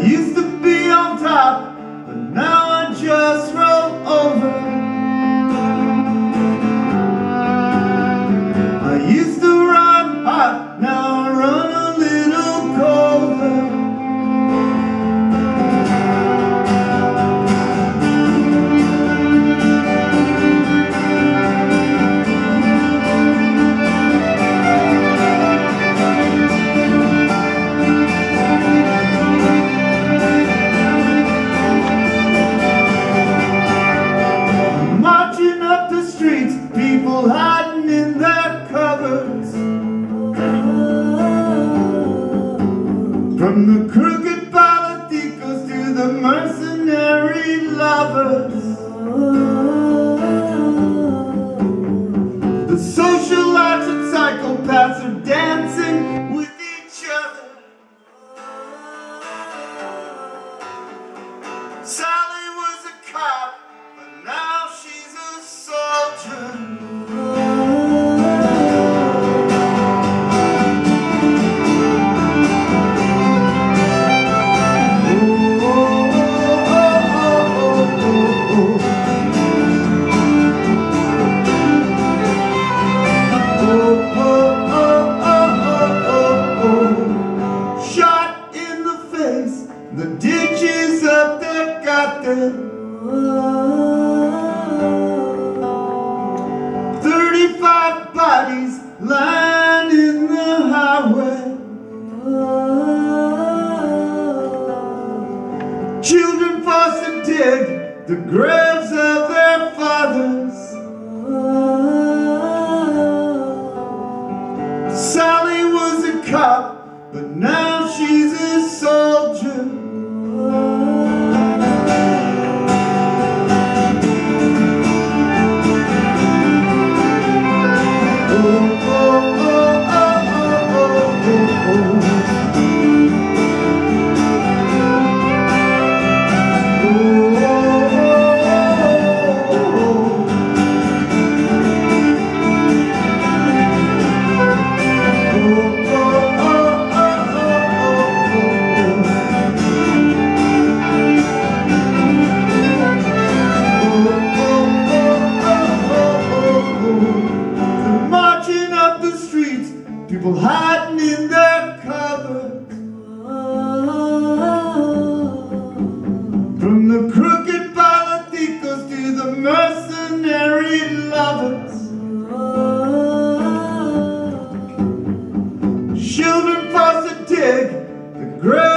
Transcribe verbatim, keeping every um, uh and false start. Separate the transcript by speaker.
Speaker 1: used to be on top, but now I just roll over. I used to run hot, now I run a little colder. People hiding in their cupboards, from the crooked politicos to the mercenary lovers. The social arts and psychopaths are dancing with each other. Sally was a cop, but now she's a soldier. The ditches up there got them. Thirty-five bodies lying in the highway. Children forced to dig the graves of their fathers. Sally was a cop, but now she's a soldier. People hiding in their cupboards, from the crooked politicos to the mercenary lovers. Children forced to dig the grave